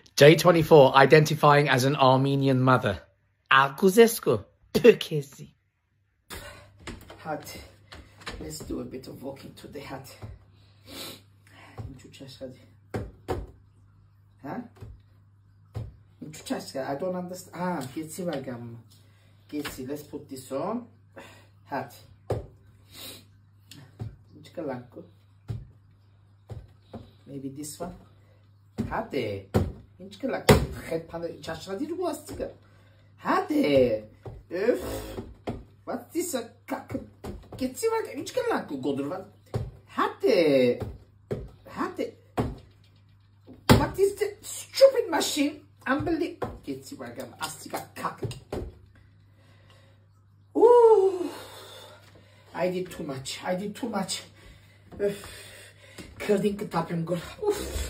J24, identifying as an Armenian mother. Alcuzescu. Pukezi. Hadi. Let's do a bit of walking today. Hadi. Huh? I don't understand. Ah, let's put this on. Hadi. Maybe this one. Hadi. Hadi. What's this? Hadi. Hadi. What is the stupid machine? Unbelievable. Ooh. I did too much. Kırdın ki tapım gol.